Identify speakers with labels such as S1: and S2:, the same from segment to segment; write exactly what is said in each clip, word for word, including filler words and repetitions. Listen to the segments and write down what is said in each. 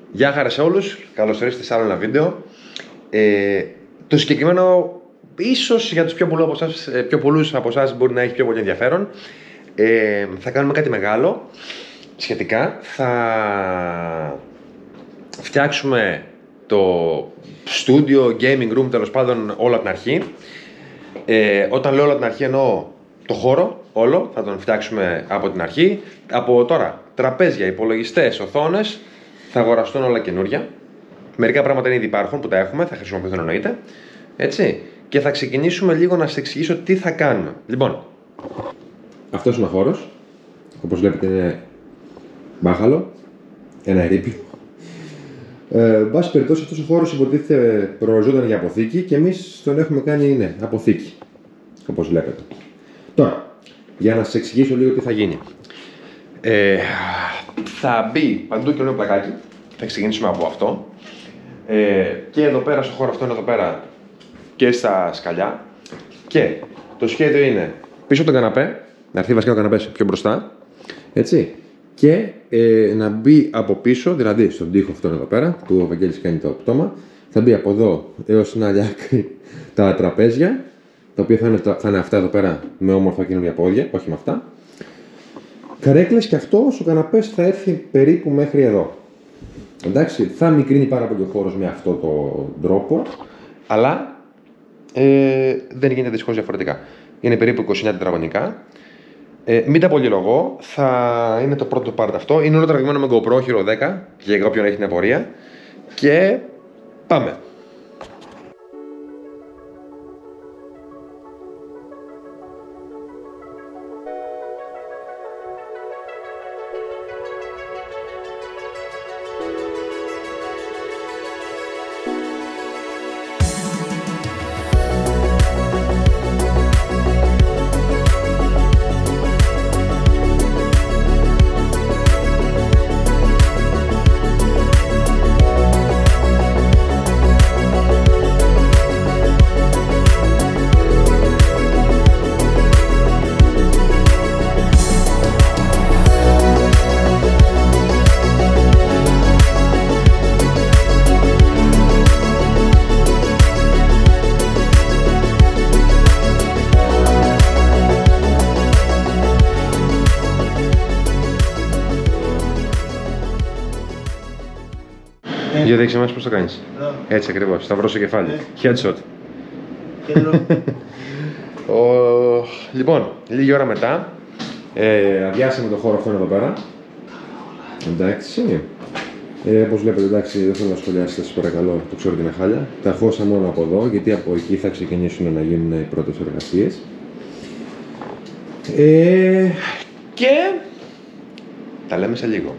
S1: Γεια χαρά σε όλους, καλώς ορίσατε σε άλλο ένα βίντεο. ε, Το συγκεκριμένο ίσως για τους πιο πολλούς από εσάς, πιο πολλούς από εσάς μπορεί να έχει πιο πολύ ενδιαφέρον. ε, Θα κάνουμε κάτι μεγάλο σχετικά. Θα φτιάξουμε το studio, gaming room, τέλος πάντων όλα από την αρχή. ε, Όταν λέω όλα από την αρχή εννοώ το χώρο όλο, θα τον φτιάξουμε από την αρχή. Από τώρα, τραπέζια, υπολογιστές, οθόνες, θα αγοραστούν όλα καινούρια. Μερικά πράγματα ήδη υπάρχουν που τα έχουμε, θα χρησιμοποιηθούν εννοείται. Έτσι. Και θα ξεκινήσουμε λίγο να σας εξηγήσω τι θα κάνουμε. Λοιπόν, αυτός είναι ο χώρος. Όπως βλέπετε είναι μπάχαλο, ένα ερείπιο. Ε, βάση περιπτώσει, αυτός ο χώρος υποτίθεται προοριζόταν για αποθήκη και εμείς τον έχουμε κάνει, ναι, αποθήκη. Όπως βλέπετε. Τώρα, για να σας εξηγήσω λίγο τι θα γίνει. Ε, θα μπει παντού καινούριο πλακάκι. Θα ξεκινήσουμε από αυτό. Ε, και εδώ πέρα, στο χώρο αυτό είναι εδώ πέρα και στα σκαλιά. Και το σχέδιο είναι πίσω από τον καναπέ, να έρθει βασικά ο καναπές πιο μπροστά. Έτσι. Και ε, να μπει από πίσω, δηλαδή στον τοίχο αυτόν εδώ πέρα, που ο Βαγγέλης κάνει το πτώμα. Θα μπει από εδώ έως την άλλη άκρη τα τραπέζια, τα οποία θα είναι, θα είναι αυτά εδώ πέρα με όμορφα καινούργια πόδια, όχι με αυτά. Καρέκλες, και αυτός ο καναπές θα έρθει περίπου μέχρι εδώ. Εντάξει, θα μικρύνει πάρα πολύ ο χώρος με αυτόν τον τρόπο, αλλά ε, δεν γίνεται δυστυχώς διαφορετικά. Είναι περίπου είκοσι εννέα τετραγωνικά. Ε, μην τα πολυλογώ, θα είναι το πρώτο part αυτό. Είναι όλο τραβηγμένο με GoPro Hero δέκα, για όποιον έχει την απορία. Και πάμε. Για δείξε μας πώς το κάνεις. Εδώ. Έτσι ακριβώς, σταυρό στο κεφάλι. Yeah. Headshot. Ο... Λοιπόν, λίγη ώρα μετά ε, αδειάσαμε το χώρο αυτό εδώ πέρα. Εντάξει. Ε, όπως βλέπετε, εντάξει, δεν θέλω να σχολιάσετε, σας παρακαλώ, το ξέρω ότι είναι χάλια. Τα χώσα μόνο από εδώ, γιατί από εκεί θα ξεκινήσουν να γίνουν οι πρώτες εργασίες. Ε, και τα λέμε σε λίγο.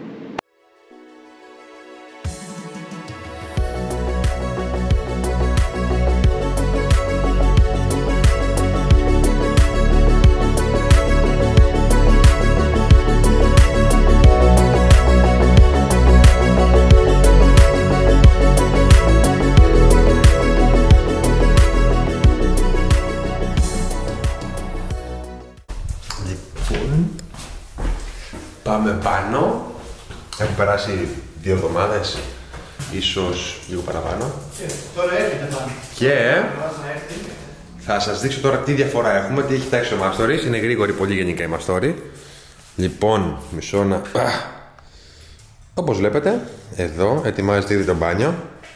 S1: Πάμε πάνω. Έχουν περάσει δύο εβδομάδες, ίσως λίγο παραπάνω.
S2: Και τώρα έρχεται πάνω.
S1: Και θα σας δείξω τώρα τι διαφορά έχουμε, τι έχει τάξει ο Μάστορης. Είναι γρήγορη πολύ γενικά η Μαστόρη. Λοιπόν, μισό να... Όπως βλέπετε, εδώ ετοιμάζεται ήδη το μπάνιο.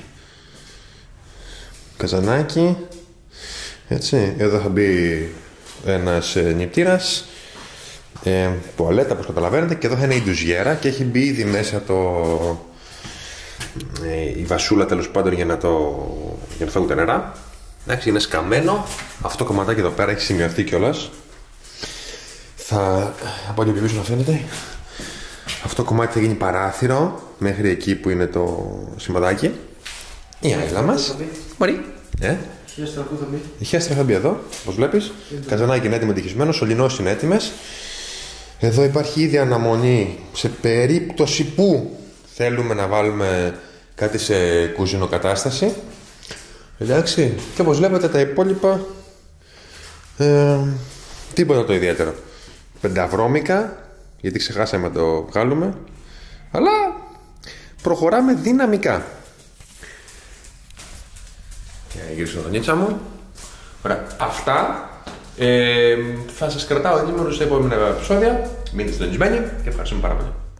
S1: Καζανάκι. Έτσι, εδώ θα μπει ένας νηπτήρας. Ε, τουαλέτα, όπως καταλαβαίνετε, και εδώ θα είναι η ντουζιέρα και έχει μπει ήδη μέσα το, ε, η βασούλα, τέλος πάντων, για να το για να φεύγουν τα νερά. Εντάξει, είναι σκαμμένο. Αυτό το κομματάκι εδώ πέρα έχει σημειωθεί κιόλας. Θα από λίγο πιο πίσω να φαίνεται. Αυτό το κομμάτι θα γίνει παράθυρο μέχρι εκεί που είναι το σημαδάκι. Η άιλα μας. Μπορεί. Ε. Η χέστρα θα μπει εδώ, όπως βλέπεις. Καζανάκι είναι έτοιμο εντυχισμένο, σωληνώσεις είναι έτοιμες. Εδώ υπάρχει ήδη αναμονή σε περίπτωση που θέλουμε να βάλουμε κάτι σε κουζινοκατάσταση. Εντάξει, και όπως βλέπετε τα υπόλοιπα ε, τίποτα το ιδιαίτερο. Πενταβρώμικα, γιατί ξεχάσαμε να το βγάλουμε. Αλλά προχωράμε δυναμικά. Και γυρίσω τον νίτσα μου. Ωραία, αυτά ε, θα σας κρατάω ενήμερους στα επόμενα επεισόδια. Μείνετε συντονισμένοι και ευχαριστούμε πάρα πολύ.